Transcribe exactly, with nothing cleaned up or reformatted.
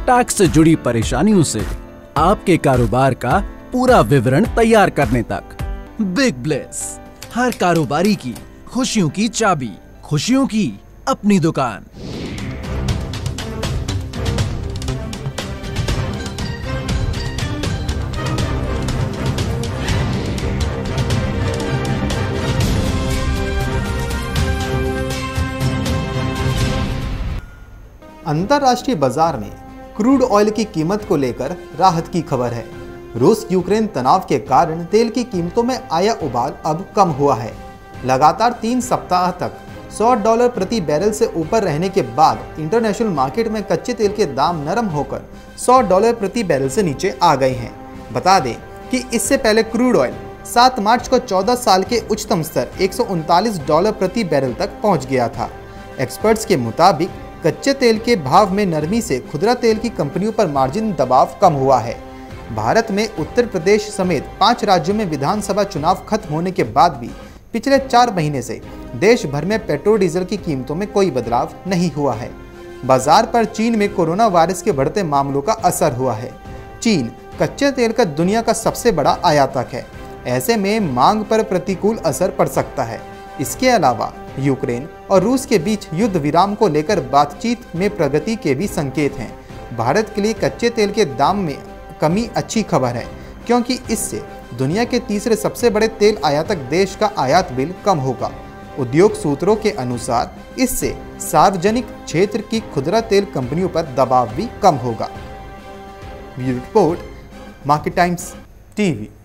Tax से जुड़ी परेशानियों से आपके कारोबार का पूरा विवरण तैयार करने तक। बिग ब्लेस, हर कारोबारी की खुशियों की चाबी, खुशियों की अपनी दुकान। अंतर्राष्ट्रीय बाजार में क्रूड ऑयल की कीमत को लेकर राहत की खबर है। रूस यूक्रेन तनाव के कारण तेल की कीमतों में आया उबाल अब कम हुआ है। लगातार तीन सप्ताह तक सौ डॉलर प्रति बैरल से ऊपर रहने के बाद इंटरनेशनल मार्केट में कच्चे तेल के दाम नरम होकर सौ डॉलर प्रति बैरल से नीचे आ गए हैं। बता दें कि इससे पहले क्रूड ऑयल सात मार्च को चौदह साल के उच्चतम स्तर एक सौ उनतालीस डॉलर प्रति बैरल तक पहुंच गया था। एक्सपर्ट्स के मुताबिक कच्चे तेल के भाव में नरमी से खुदरा तेल की कंपनियों पर मार्जिन दबाव कम हुआ है। भारत में उत्तर प्रदेश समेत पांच राज्यों में विधानसभा चुनाव खत्म होने के बाद भी पिछले चार महीने से देश भर में पेट्रोल डीजल की कीमतों में कोई बदलाव नहीं हुआ है। बाजार पर चीन में कोरोना वायरस के बढ़ते मामलों का असर हुआ है। चीन कच्चे तेल का दुनिया का सबसे बड़ा आयातक है। ऐसे में मांग पर प्रतिकूल असर पड़ सकता है। इसके अलावा यूक्रेन और रूस के बीच युद्ध विराम को लेकर बातचीत में प्रगति के भी संकेत हैं। भारत के लिए कच्चे तेल के दाम में कमी अच्छी खबर है, क्योंकि इससे दुनिया के तीसरे सबसे बड़े तेल आयातक देश का आयात बिल कम होगा। उद्योग सूत्रों के अनुसार इससे सार्वजनिक क्षेत्र की खुदरा तेल कंपनियों पर दबाव भी कम होगा। Bureau report, Market Times TV.